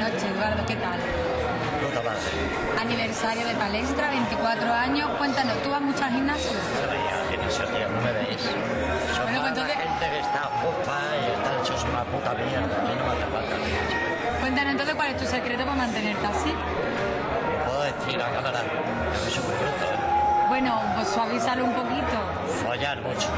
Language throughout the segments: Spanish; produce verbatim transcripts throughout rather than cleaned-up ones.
noches, Eduardo, ¿qué tal? Puta madre. Aniversario de Palestra, veinticuatro años. Cuéntanos, ¿tú vas mucho al gimnasio? No veía gimnasio, tío, no me veis. Son Bueno, pues para entonces- la gente que está fofa y está hecho una puta mierda. A mí no me hace falta gimnasio. Cuéntanos entonces cuál es tu secreto para mantenerte así. Me puedo decir a cámara, yo que soy muy bruto, ¿eh? Bueno, pues suavízalo un poquito. Follar mucho.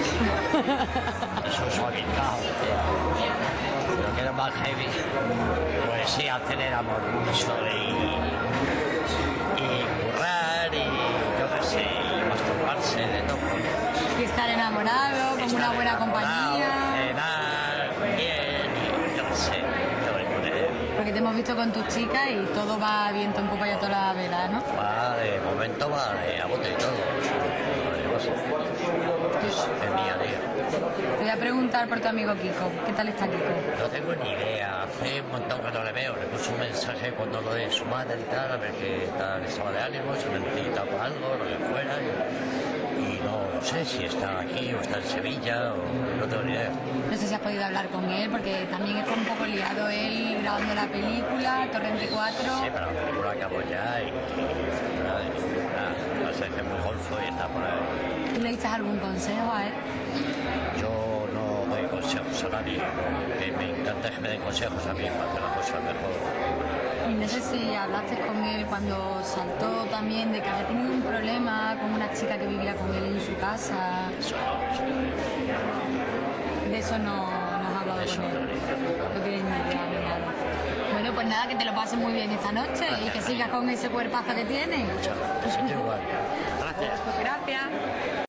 Eso suavizado, tío. Si lo quieres más heavy, pues sí, hacer el amor mucho y, y currar y yo qué sé, y masturbarse de todo. Y estar enamorado, con una Estar buena enamorado, compañía. cenar bien y yo qué sé, todo el poder. Porque te hemos visto con tu chica y todo va viento en popa y a toda la vela, ¿no? Va de momento, va de a bote y todo. Yo qué sé. Es día a día. Te voy a preguntar por tu amigo Kiko. ¿Qué tal está Kiko? No tengo ni idea, hace un montón que no le veo. Le puse un mensaje cuando lo de su madre y tal, a ver qué tal estaba de ánimo, si me necesitaba para algo, lo que fuera. Y, y no, no sé si está aquí o está en Sevilla o no tengo ni idea. No sé si has podido hablar con él, porque también está un poco liado él grabando la película, Torrente cuatro. Sí, pero la película acabó ya y, y nada, nada, va a ser que es muy golfo y está por ahí. ¿Tú le dices algún consejo a él? Yo no doy consejos a nadie, lo que me encanta es que me den consejos a mí para hacer las cosas mejor. Y no sé si hablaste con él cuando saltó también de que había tenido un problema con una chica que vivía con él en su casa. Eso no, eso no. De eso no, no has hablado Eso con no él. tengo ni idea. No tienes ni idea ni nada. Bueno, pues nada, que te lo pases muy bien esta noche y que sigas con ese cuerpazo que tienes. Muchas gracias, igual. Gracias. Gracias.